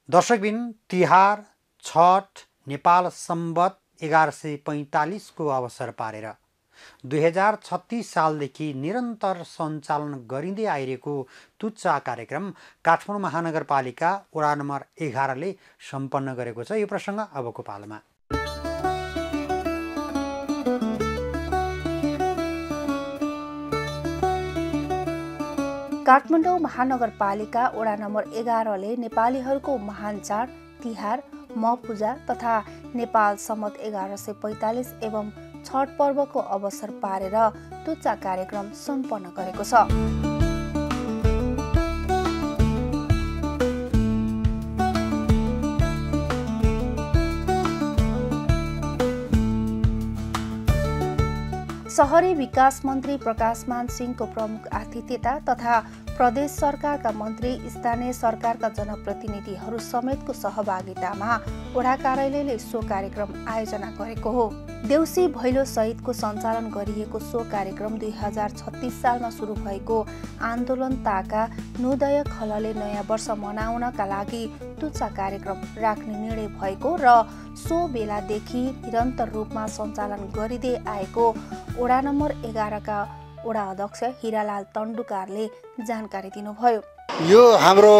दर्शकबिन, तिहार, छठ नेपाल सम्वत 1145 को अवसर पारेर 2036 सालदेखि निरन्तर सञ्चालन गरिँदै आइरहेको तुच्चा कार्यक्रम काठमाडौँ महानगरपालिका वडा नम्बर 11 ले सम्पन्न गरेको छ। यो प्रसङ्ग अबको पालोमा। काठमाडौँ महानगरपालिका वडा नम्बर 11 ले नेपालीहरूको महान चाड तिहार, महपूजा तथा नेपाल सम्वत 1145 एवं छठ पर्वको अवसर पारेर तुच्चा कार्यक्रम सम्पन्न गरेको छ। शहरी विकास मन्त्री प्रकाशमान सिंहको प्रमुख आतिथ्यता तथा प्रदेश सरकारका मन्त्री, स्थानीय सरकारका जनप्रतिनिधिहरू समेतको सहभागितामा वडा कार्यालयले सो कार्यक्रम आयोजना गरेको हो। देउसी भैलो सहितको सञ्चालन गरिएको सो कार्यक्रम 2036 सालमा सुरु भएको आन्दोलन ताका नुदय खलले नयाँ वर्ष मनाउनका लागि तुच्चा कार्यक्रम राख्ने निर्णय भएको र सो बेलादेखि निरन्तर रूपमा सञ्चालन गरिँदै आएको वडा नम्बर 11 का वडा अध्यक्ष हिरालाल तन्डुकारले जानकारी दिनुभयो। यो हाम्रो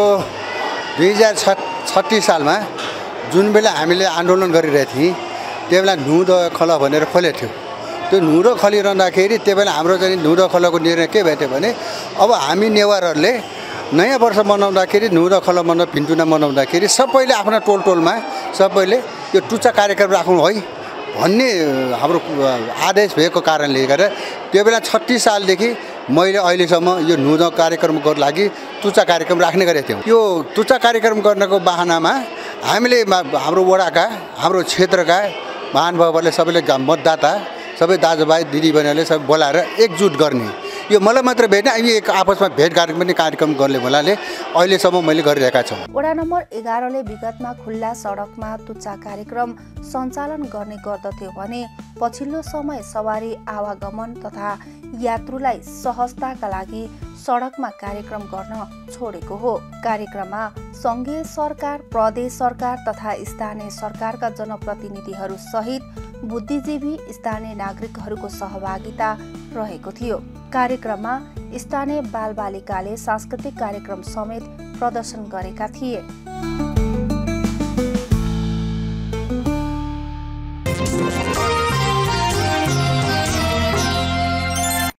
2036 सालमा जुन बेला हामीले आन्दोलन गरिरहेको थियौँ त्यो बेला नुदो खल भनेर खोलेको थियो। त्यो नुदो खलिरहँदाखेरि त्यो बेला हाम्रो चाहिँ नुदो खलको निर्णय के भएको थियो भने अब हामी नेवारहरूले नयाँ वर्ष मनाउँदाखेरि नुदो खल पिन्टुना मनाउँदाखेरि सबैले आफ्ना टोलमा सबैले यो तुच्चा कार्यक्रम राख्नु है भन्ने हाम्रो आदेश भएको कारणले गर्दा त्यो बेला 36 सालदेखि मैले अहिलेसम्म यो नुदो कार्यक्रमको लागि तुच्चा कार्यक्रम राख्ने गरेको थियौँ। यो तुच्चा कार्यक्रम गर्नको बाहनामा हामीले हाम्रो वडाका हाम्रो क्षेत्रका महानुभावहरूले सबैले मतदाता सबै दाजुभाइ दिदीबहिनीहरूले सबै बोलाएर एकजुट गर्ने, यो मलाई मात्र भेट्न एक आपसमा भेटघाट पनि कार्यक्रम गर्ने भनाले अहिलेसम्म मैले गरिरहेका छौँ। वडा नम्बर 11 ले विगतमा खुल्ला सडकमा तुच्चा कार्यक्रम सञ्चालन गर्ने गर्दथ्यो भने पछिल्लो समय सवारी आवागमन तथा यात्रुलाई सहजताका लागि सडकमा कार्यक्रम गर्न छोडेको हो। कार्यक्रममा सङ्घीय सरकार, प्रदेश सरकार तथा स्थानीय सरकारका जनप्रतिनिधिहरू सहित बुद्धिजीवी स्थानीय नागरिकहरूको सहभागिता रहेको थियो। कार्यक्रममा स्थानीय बालबालिकाले सांस्कृतिक कार्यक्रम समेत प्रदर्शन गरेका थिए।